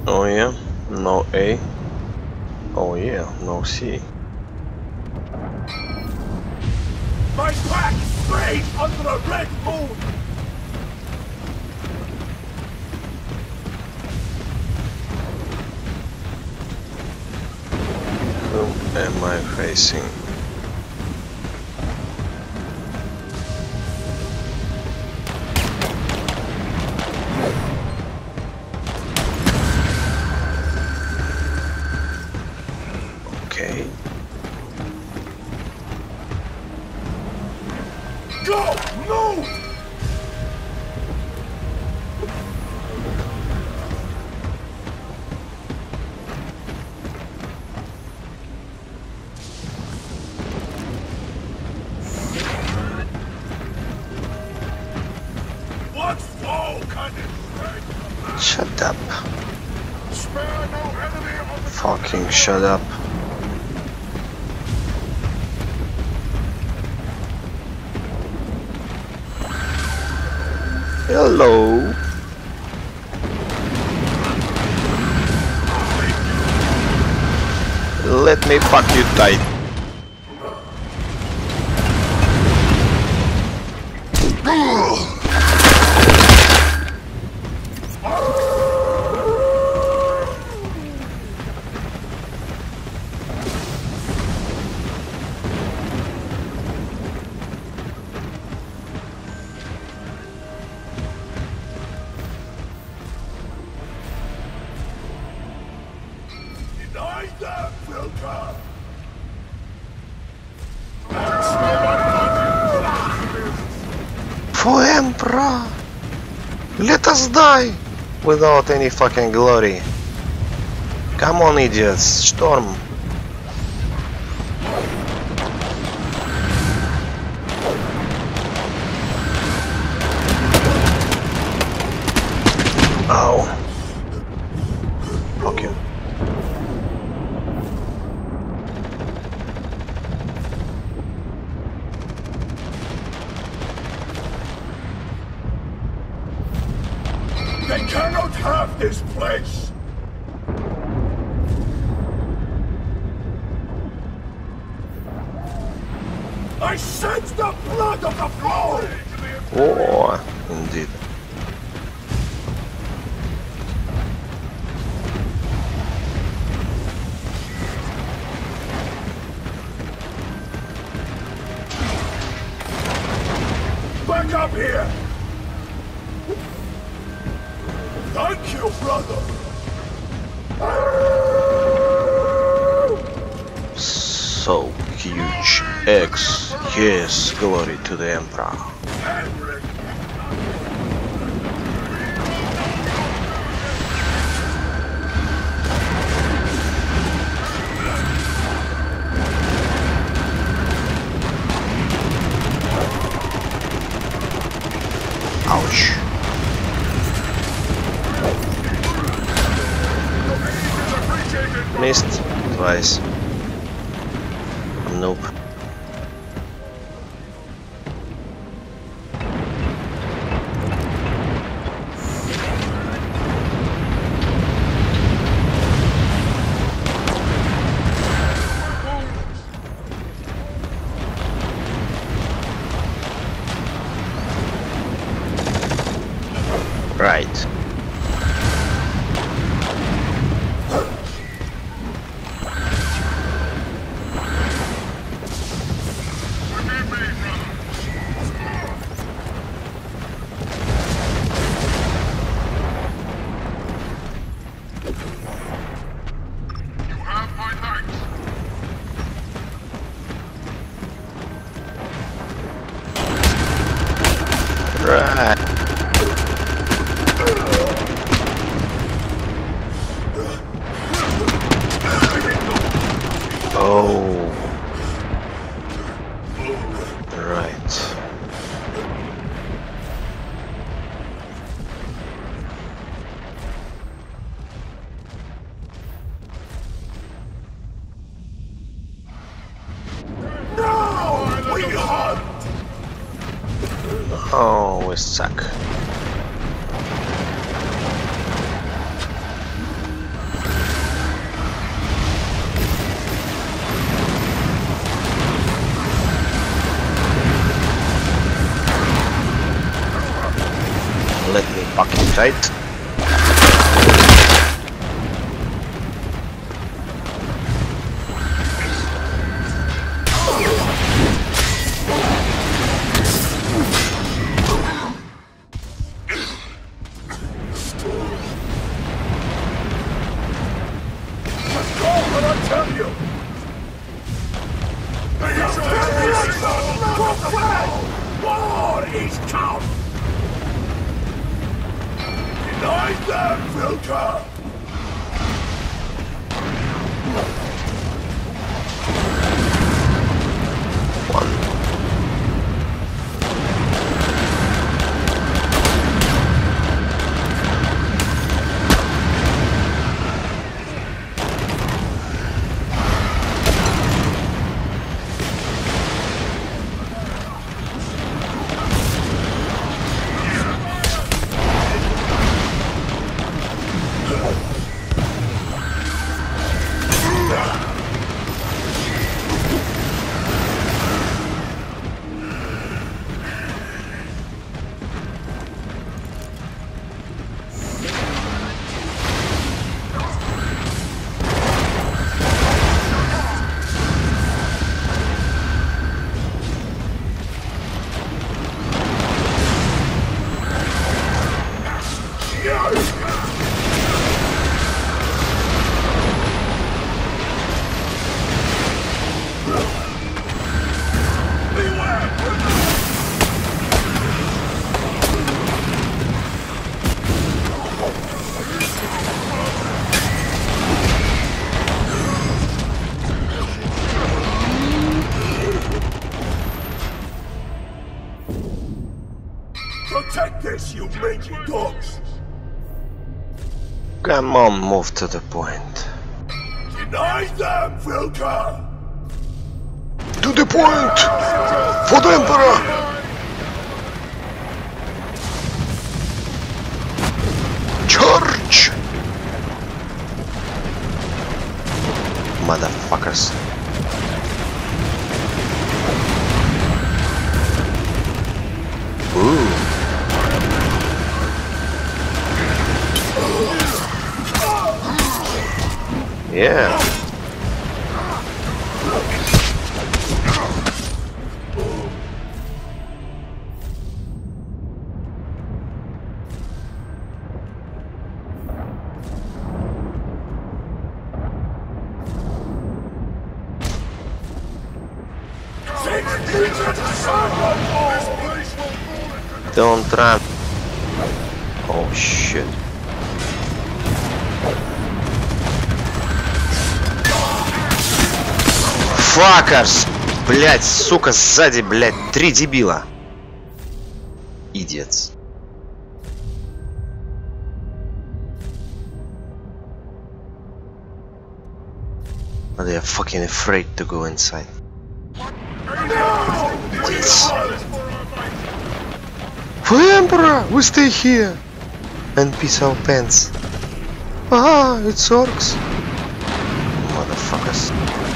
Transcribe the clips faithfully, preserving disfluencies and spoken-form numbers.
Oh yeah, no A. Oh yeah, no C. My pack straight under the red moon! Whom am I facing? Okay. Go! Move! What foe can it Shut up. spare no enemy on the Fucking shut up. Hello. Let me fuck you tight. Deny them, Filter! Forzeempra! Let us die! Without any fucking glory. Come on, idiots, storm! Ow. Fuck you. They cannot have this place! I sense the blood of the flow! Oh, indeed. Back up here! Thank you, brother! So huge. X. Yes, glory to the Emperor. Ouch. Missed twice. Nope. Right. Right. Oh. Right. No! We hunt! Oh, we suck. tight. War is come! Deny them, Vilka! Protect this, you mangy dogs! Come on, move to the point. Deny them, Vilka! To the point! For the Emperor! Charge! Motherfuckers. Ooh. Yeah. Don't run. Oh shit. Факерс! Блять, сука, сзади, блять, три дебила. Idiots. But they are fucking afraid to go inside. Idiots. For the Emperor, we stay here and piss our pants. Ah, it's orcs. Motherfuckers.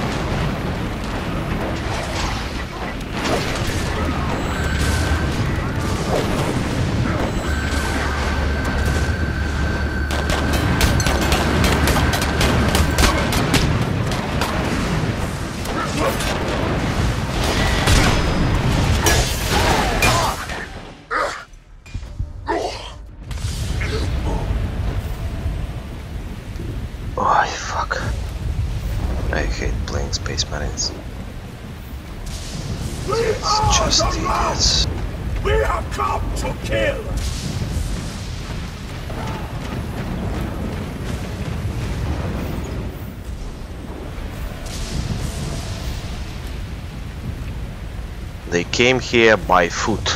Oh, fuck. I hate playing Space Marines. It's just idiots. We have come to kill! They came here by foot.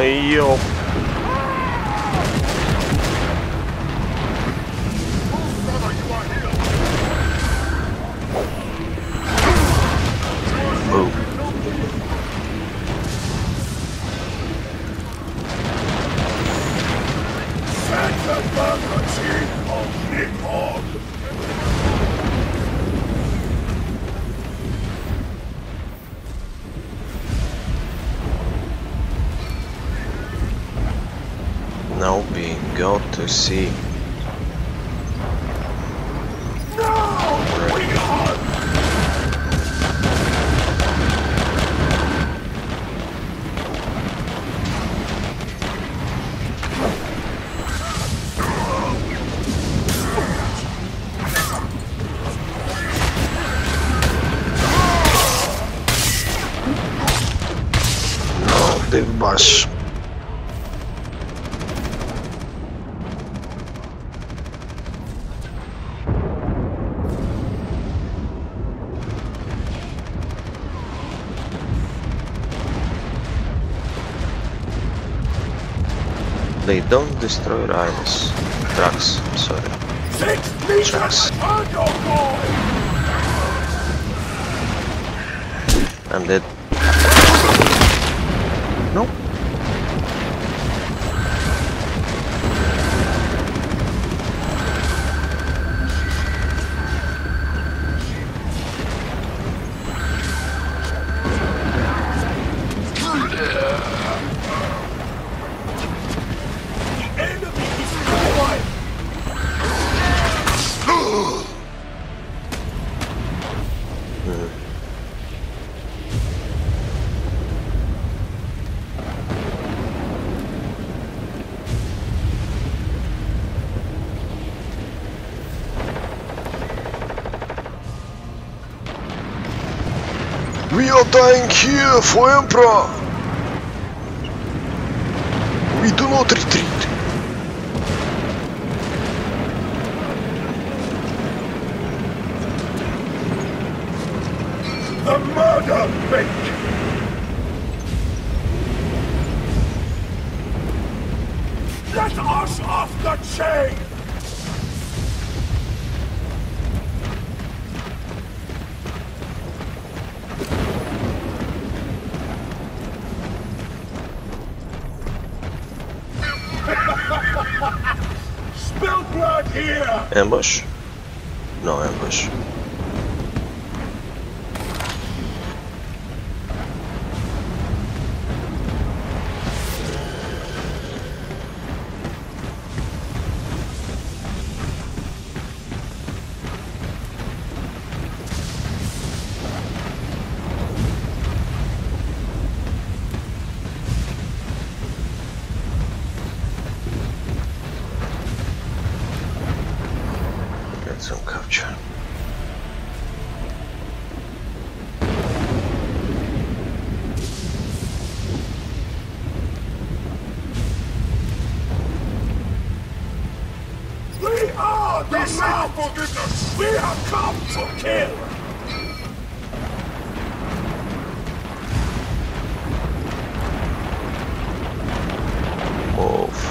yo. Boom. Santa Barbara of Nippon! Now we go to see. No! We hunt! No, they've bash. They don't destroy rhinos. Trucks, sorry. Six meters Trucks. on your boy! I'm dead. No. We are dying here, forzeempra! We do not retreat. The murder fake! Let us off the chain! Spill blood here! Ambush? No ambush. Get some capture. We are the mouth of goodness! We have come to kill! Move.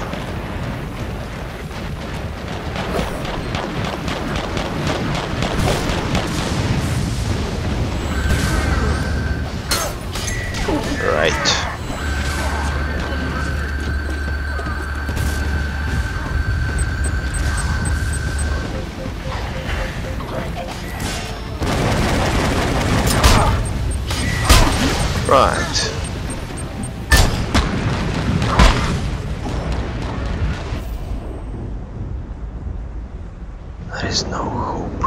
Right. Right. There is no hope.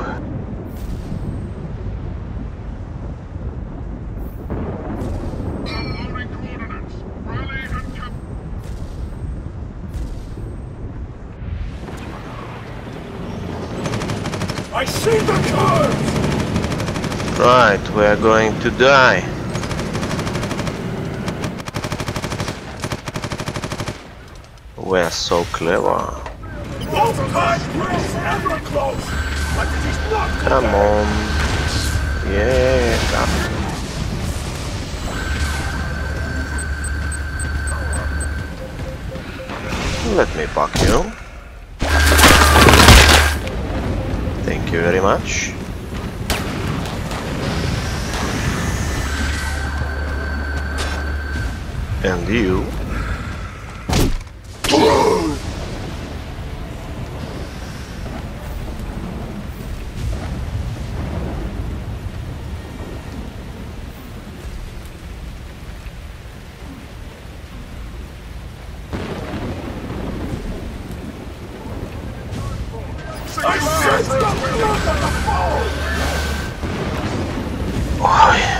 I see the curve! Right, we are going to die. We are so clever. Both kinds press ever close, but it is not Come on. Yeah, come. Let me pack you. Thank you very much. And you. I said stop it! Oj.